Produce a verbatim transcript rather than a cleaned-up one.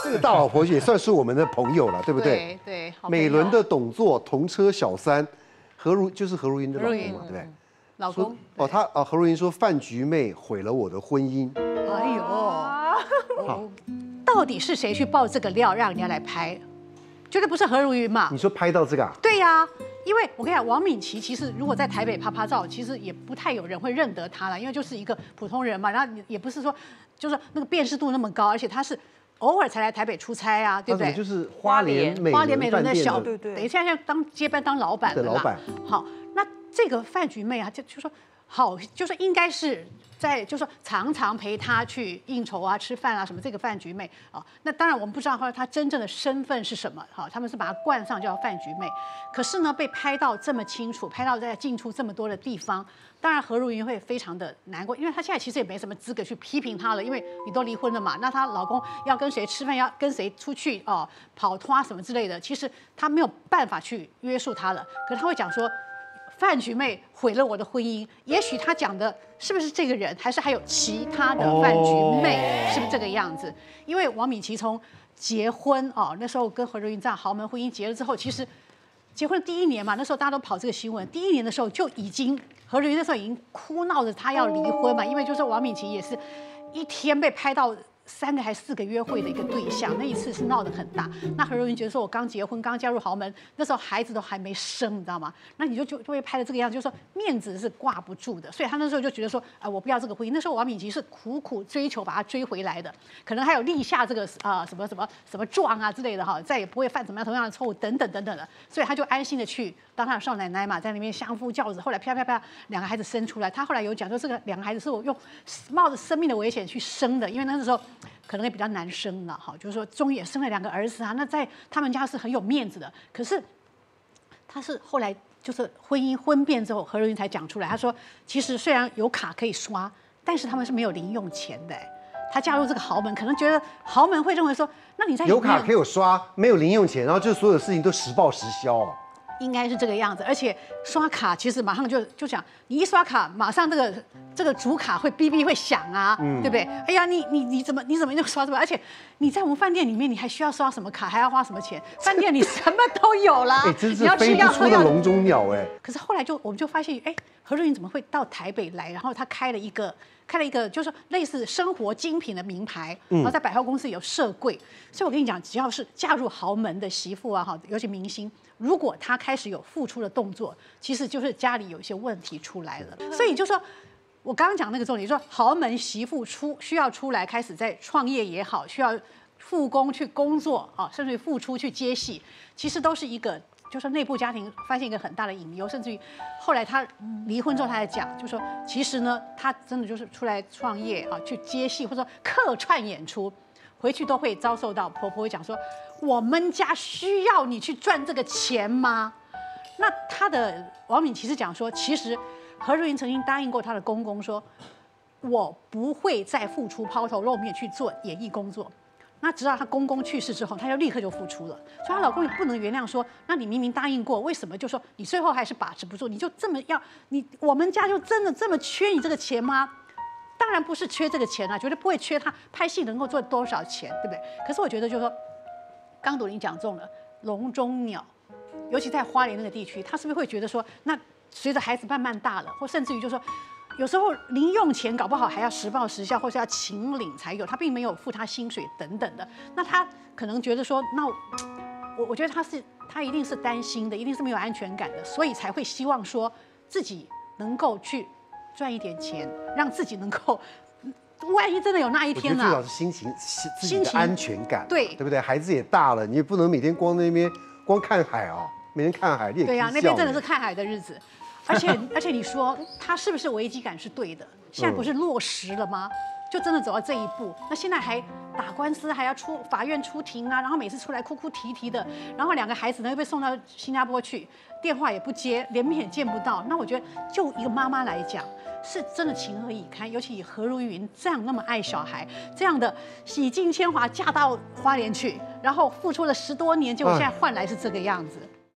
这个大老婆也算是我们的朋友了，对不对？ 对对。 美伦的董座同车小三何如就是何如云的老公嘛，对不对？ 老公哦，他啊何如云说饭局妹毁了我的婚姻。 哎呦，好，到底是谁去爆这个料让人家来拍？绝对不是何如云嘛？ 你说拍到这个啊？ 对呀。因为我跟你讲，王敏琦其实如果在台北拍拍照，其实也不太有人会认得他了，因为就是一个普通人嘛，然后也不是说就是那个辨识度那么高，而且他是偶尔才来台北出差啊，对不对？ 就是花莲美花莲美伦的小， 对对， 等一下现在当接班当老板了啦。 老板。 好，那这个饭局妹啊，就就说好，就是应该是。在就是说常常陪他去应酬啊、吃饭啊什么，这个饭局妹啊，那当然我们不知道她她真正的身份是什么，哈，他们是把她冠上叫饭局妹，可是呢被拍到这么清楚，拍到在进出这么多的地方，当然何如云会非常的难过，因为她现在其实也没什么资格去批评她了，因为你都离婚了嘛，那她老公要跟谁吃饭，要跟谁出去哦跑脱什么之类的，其实她没有办法去约束她了，可是她会讲说。饭局妹毁了我的婚姻，也许他讲的是不是这个人，还是还有其他的饭局妹，是不是这个样子？因为王敏琦从结婚哦，那时候跟何如云这样豪门婚姻结了之后，其实结婚第一年嘛，那时候大家都跑这个新闻，第一年的时候就已经何如云那时候已经哭闹着他要离婚嘛，因为就是王敏琦也是一天被拍到。三个还四个约会的一个对象，那一次是闹得很大。那何如云觉得说，我刚结婚，刚加入豪门，那时候孩子都还没生，你知道吗？那你就就就会拍的这个样子，就是说面子是挂不住的。所以他那时候就觉得说，啊、呃，我不要这个婚姻。那时候王敏琦是苦苦追求把他追回来的，可能还有立下这个啊、呃、什么什么什么状啊之类的哈，再也不会犯怎么样同样的错误等等等等的。所以他就安心的去当他的少奶奶嘛，在那边相夫教子。后来啪啪啪，两个孩子生出来。他后来有讲说，这个两个孩子是我用冒着生命的危险去生的，因为那时候。可能也比较难生了哈，就是说终于也生了两个儿子啊，那在他们家是很有面子的。可是他是后来就是婚姻婚变之后，何如云才讲出来，他说其实虽然有卡可以刷，但是他们是没有零用钱的。他加入这个豪门，可能觉得豪门会认为说，那你在有卡可以有刷，没有零用钱，然后就所有事情都实报实销啊。 应该是这个样子，而且刷卡其实马上就就想，你一刷卡，马上这个这个主卡会哔哔会响啊，嗯、对不对？哎呀，你你你怎么你怎么就刷这么？而且你在我们饭店里面，你还需要刷什么卡，还要花什么钱？饭店里什么都有啦， 哎，真是飞不出的笼中鸟哎。 可是后来就我们就发现，哎，何如云怎么会到台北来？然后他开了一个。开了一个就是类似生活精品的名牌，然后在百货公司有设柜，所以我跟你讲，只要是嫁入豪门的媳妇啊，哈，尤其明星，如果她开始有付出的动作，其实就是家里有一些问题出来了。所以就说，我刚刚讲那个重点，说豪门媳妇出需要出来开始在创业也好，需要复工去工作啊，甚至于付出去接戏，其实都是一个。就是内部家庭发现一个很大的隐忧，甚至于后来他离婚之后，他才讲，就说其实呢，他真的就是出来创业啊，去接戏或者说客串演出，回去都会遭受到婆婆会讲说，我们家需要你去赚这个钱吗？那他的王敏琦是讲说，其实何如云曾经答应过他的公公说，我不会再付出抛头露面去做演艺工作。那直到她公公去世之后，她就立刻就付出了，所以她老公也不能原谅说，那你明明答应过，为什么就说你最后还是把持不住？你就这么要你我们家就真的这么缺你这个钱吗？当然不是缺这个钱啊，绝对不会缺他拍戏能够赚多少钱，对不对？可是我觉得就是说，刚朵琳讲中了笼中鸟，尤其在花莲那个地区，他是不是会觉得说，那随着孩子慢慢大了，或甚至于就是说。有时候零用钱搞不好还要实报实销，或是要请领才有，他并没有付他薪水等等的。那他可能觉得说，那我我觉得他是他一定是担心的，一定是没有安全感的，所以才会希望说自己能够去赚一点钱，让自己能够，万一真的有那一天呢、啊？ 最好是心情自己的安全感， 对对不对？孩子也大了，你也不能每天光那边光看海啊，每天看海，你也对呀、啊，那边真的是看海的日子。而且而且你说他是不是危机感是对的？现在不是落实了吗？就真的走到这一步，那现在还打官司，还要出法院出庭啊，然后每次出来哭哭啼啼的，然后两个孩子呢又被送到新加坡去，电话也不接，连面也见不到。那我觉得就一个妈妈来讲，是真的情何以堪。尤其以何如云这样那么爱小孩，这样的洗尽铅华嫁到花莲去，然后付出了十多年，结果现在换来是这个样子。